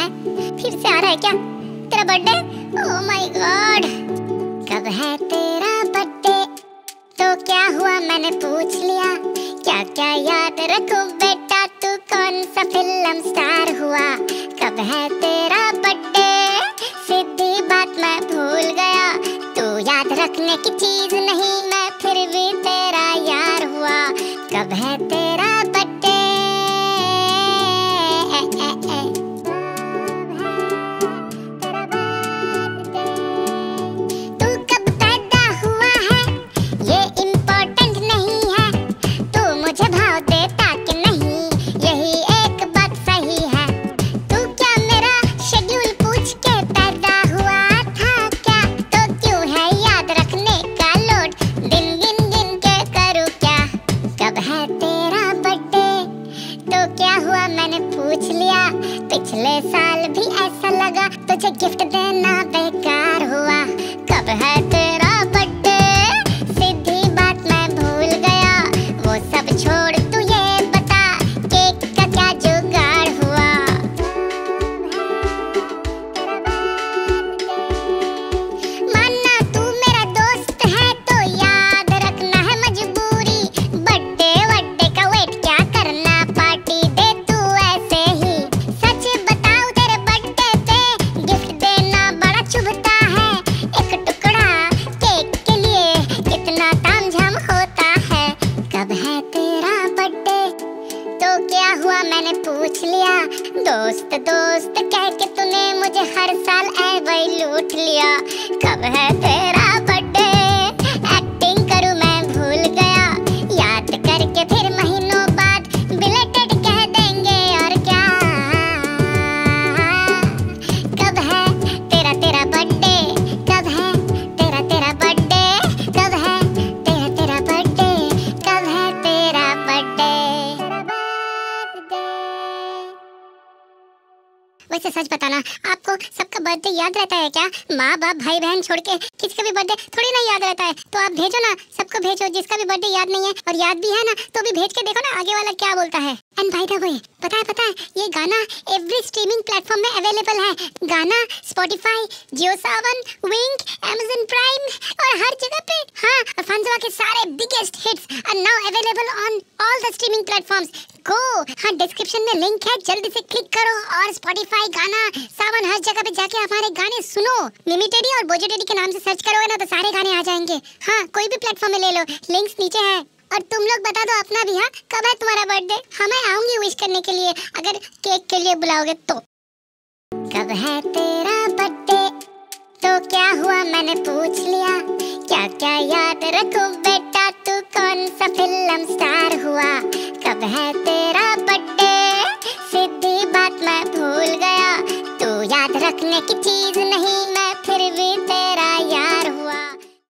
फिर से आ रहा है क्या तेरा बर्थडे? Oh my God. कब है तेरा बर्थडे? तो क्या हुआ मैंने पूछ लिया। क्या क्या याद रखूं बेटा, तू कौन सा फिल्म स्टार हुआ। कब है तेरा बर्थडे? सीधी बात मैं भूल गया। तू याद रखने की चीज नहीं, मैं फिर भी तेरा यार हुआ। कब है तेरा बर्थडे? तू कब पैदा हुआ है ये इम्पोर्टेंट नहीं है। तू मुझे भाव देता कि नहीं, यही एक बात सही है। तू क्या मेरा शेड्यूल पूछ के पैदा हुआ था क्या? तो क्यों है याद रखने का लोड, दिन गिन गिन के करूँ क्या। कब है तेरा बर्थडे? तो क्या हुआ मैंने पूछ लिया। पिछले साल भी ऐसा लगा तुझे गिफ्ट देना बेकार हुआ। कब है तेरा बर्थडे? सीधी बात मैं भूल गया। वो सब छोड़ तू ये बता, केक का क्या जुगाड़ हुआ। मानना तू मेरा दोस्त है तो याद रखना है मजबूरी। बर्थडे वड्डे का वेट क्या करना, पार्टी दे तू ऐसे ही। सच बताऊं तेरे बर्थडे पे गिफ्ट देना बड़ा चुभता है। एक टुकड़ा केक के लिए कितना तामझाम होता है। कब है तेरा बर्थडे? तो क्या हुआ मैंने पूछ लिया। दोस्त दोस्त कह के तूने मुझे हर साल ऐसे ही लूट लिया। कब है तेरा बर्थडे? एक्टिंग करूं मैं भूल गया। याद करके फिर महीनों बाद बिलेटेड कह देंगे और क्या। कब है तेरा तेरा बर्थडे? कब है तेरा तेरा बर्थडे? कब है तेरा तेरा बर्थडे? कब है तेरा बर्थडे? वैसे सच बताना, आपको सबका बर्थडे याद रहता है क्या? माँ बाप भाई बहन छोड़ के किसी का भी बर्थडे थोड़ी ना याद रहता है। तो आप भेजो ना, सबको भेजो जिसका भी बर्थडे याद नहीं है, और याद भी है ना तो भी भेज के देखो ना आगे वाला क्या बोलता है। एंड बाय द वे, पता है ये गाना एवरी स्ट्रीमिंग प्लेटफॉर्म में अवेलेबल है। गाना Spotify, Jio Saavn, Wynk, Amazon Prime और हर जगह पे। हाँ, और फंजवा के सारे biggest hits are now available on all the streaming platforms. Go, हाँ डिस्क्रिप्शन में लिंक है, जल्दी से क्लिक करो और स्पॉटिफाई, गाना, सावन हर जगह पे जाके हमारे गाने सुनो। मिमी टेडी और बोजो टेडी के नाम से सर्च करोगे ना तो सारे गाने आ जाएंगे। हाँ, कोई भी प्लेटफॉर्म में ले लो, लिंक्स नीचे है। और तुम लोग बता दो अपना भी। हाँ, कब है तुम्हारा बर्थडे? हाँ, मैं आऊंगी विश करने के लिए, अगर केक के लिए बुलाओगे तो। कब है तेरा बर्थडे? तो क्या हुआ मैंने पूछ लिया। क्या क्या याद रखूं बेटा, तू कौन सा फिल्म स्टार हुआ। कब है तेरा बर्थडे? सीधी बात मैं भूल गया। तू याद रखने की चीज नहीं, मैं फिर भी तेरा